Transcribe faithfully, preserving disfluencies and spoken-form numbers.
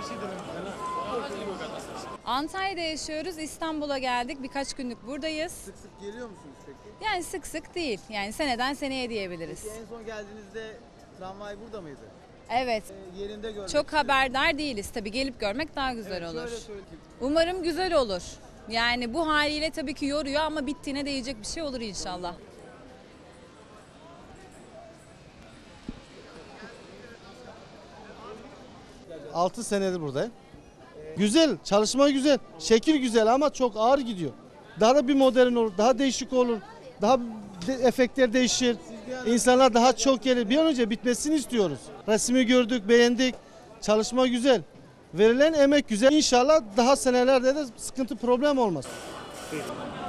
Antalya'da yaşıyoruz. İstanbul'a geldik. Birkaç günlük buradayız. Sık sık geliyor musunuz peki? Yani sık sık değil. Yani seneden seneye diyebiliriz. Peki en son geldiğinizde tramvay burada mıydı? Evet. Ee, yerinde görmek Çok istedim. haberdar değiliz. Tabii gelip görmek daha güzel Evet, olur. şöyle söyleyeyim. Umarım güzel olur. Yani bu haliyle tabii ki yoruyor ama bittiğine değecek bir şey olur inşallah. altı senedir buradayım. Güzel, çalışma güzel, şekil güzel ama çok ağır gidiyor. Daha da bir modern olur, daha değişik olur, daha de, efektler değişir. İnsanlar daha çok gelir. Bir an önce bitmesini istiyoruz. Resmi gördük, beğendik. Çalışma güzel. Verilen emek güzel. İnşallah daha senelerde de sıkıntı problem olmaz.